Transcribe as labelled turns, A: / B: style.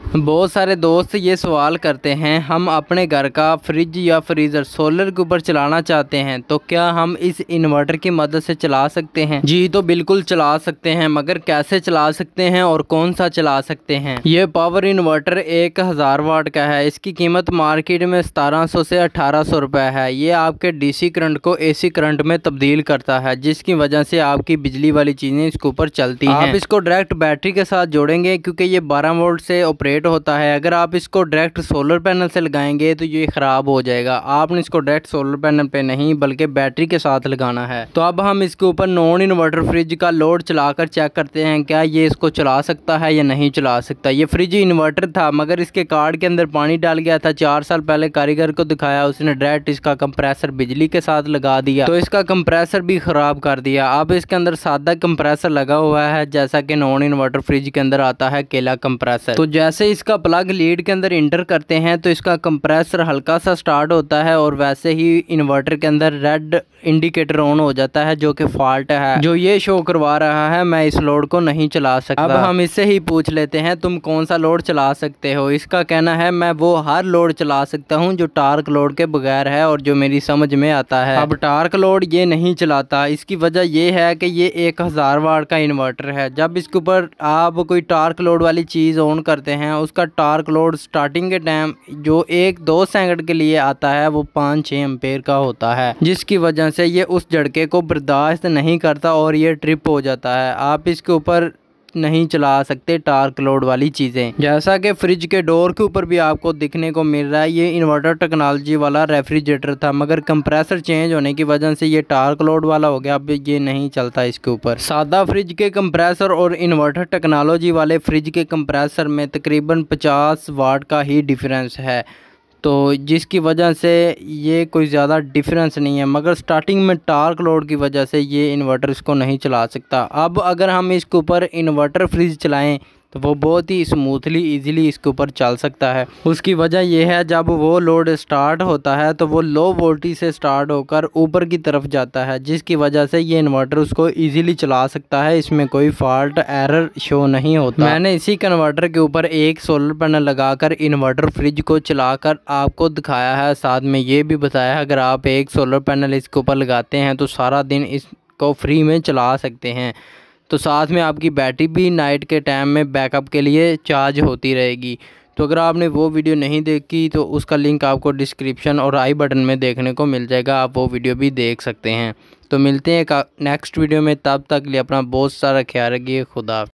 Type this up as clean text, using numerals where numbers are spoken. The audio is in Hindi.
A: बहुत सारे दोस्त ये सवाल करते हैं, हम अपने घर का फ्रिज या फ्रीज़र सोलर के ऊपर चलाना चाहते हैं तो क्या हम इस इन्वर्टर की मदद से चला सकते हैं। जी तो बिल्कुल चला सकते हैं, मगर कैसे चला सकते हैं और कौन सा चला सकते हैं। ये पावर इन्वर्टर 1000 वाट का है। इसकी कीमत मार्केट में 1700 से 1800 रुपये है। ये आपके डीसी करंट को एसी करंट में तब्दील करता है, जिसकी वजह से आपकी बिजली वाली चीज़ें इसके ऊपर चलती हैं। आप इसको डायरेक्ट बैटरी के साथ जोड़ेंगे क्योंकि ये 12 वोल्ट से ऑपरेट होता है। अगर आप इसको डायरेक्ट सोलर पैनल से लगाएंगे तो ये ख़राब हो जाएगा। आपने इसको डायरेक्ट सोलर पैनल पे नहीं बल्कि बैटरी के साथ लगाना है। तो अब हम इसके ऊपर नॉन इन्वर्टर फ्रिज का लोड चलाकर चेक करते हैं क्या ये इसको चला सकता है या नहीं चला सकता। ये फ्रिज इन्वर्टर था मगर इसके कार्ड के अंदर पानी डाल गया था। 4 साल पहले कारीगर को दिखाया, उसने डायरेक्ट इसका कंप्रेसर बिजली के साथ लगा दिया तो इसका कंप्रेसर भी ख़राब कर दिया। अब इसके अंदर सादा कंप्रेसर लगा हुआ है, जैसा कि नॉन इन्वर्टर फ्रिज के अंदर आता है केला कंप्रेसर। तो जैसे इसका प्लग लीड के अंदर इंटर करते हैं तो इसका कंप्रेसर हल्का सा स्टार्ट होता है और वैसे ही इन्वर्टर के अंदर रेड इंडिकेटर ऑन हो जाता है, जो कि फॉल्ट है, जो ये शो करवा रहा है मैं इस लोड को नहीं चला सकता। अब हम इससे ही पूछ लेते हैं तुम कौन सा लोड चला सकते हो। इसका कहना है मैं वो हर लोड चला सकता हूँ जो टार्क लोड के बगैर है और जो मेरी समझ में आता है। अब टार्क लोड ये नहीं चलाता। इसकी वजह ये है कि ये 1000 वाट का इन्वर्टर है। जब इसके ऊपर आप कोई टार्क लोड वाली चीज़ ऑन करते हैं, उसका टार्क लोड स्टार्टिंग के टाइम जो 1-2 सेकंड के लिए आता है वो 5-6 एम्पेयर का होता है, जिसकी वजह से ये उस झटके को बर्दाश्त नहीं करता और ये ट्रिप हो जाता है। आप इसके ऊपर नहीं चला सकते टार्क लोड वाली चीज़ें। जैसा कि फ्रिज के डोर के ऊपर भी आपको दिखने को मिल रहा है, ये इन्वर्टर टेक्नोलॉजी वाला रेफ्रिजरेटर था मगर कंप्रेसर चेंज होने की वजह से ये टार्क लोड वाला हो गया। अब ये नहीं चलता इसके ऊपर। सादा फ्रिज के कंप्रेसर और इन्वर्टर टेक्नोलॉजी वाले फ्रिज के कंप्रेसर में तकरीबन 50 वाट का ही डिफरेंस है, तो जिसकी वजह से ये कोई ज़्यादा डिफरेंस नहीं है, मगर स्टार्टिंग में टार्क लोड की वजह से ये इन्वर्टर इसको नहीं चला सकता। अब अगर हम इसके ऊपर इन्वर्टर फ्रिज चलाएं तो वो बहुत ही स्मूथली इजीली इसके ऊपर चल सकता है। उसकी वजह यह है जब वो लोड स्टार्ट होता है तो वो लो वोल्टेज से स्टार्ट होकर ऊपर की तरफ जाता है, जिसकी वजह से ये इन्वर्टर उसको इजीली चला सकता है। इसमें कोई फॉल्ट एरर शो नहीं होता। मैंने इसी कन्वर्टर के ऊपर एक सोलर पैनल लगाकर इन्वर्टर फ्रिज को चलाकर आपको दिखाया है। साथ में ये भी बताया अगर आप एक सोलर पैनल इसके ऊपर लगाते हैं तो सारा दिन इसको फ्री में चला सकते हैं। तो साथ में आपकी बैटरी भी नाइट के टाइम में बैकअप के लिए चार्ज होती रहेगी। तो अगर आपने वो वीडियो नहीं देखी तो उसका लिंक आपको डिस्क्रिप्शन और आई बटन में देखने को मिल जाएगा, आप वो वीडियो भी देख सकते हैं। तो मिलते हैं नेक्स्ट वीडियो में, तब तक के लिए अपना बहुत सारा ख्याल रखिए। खुदा।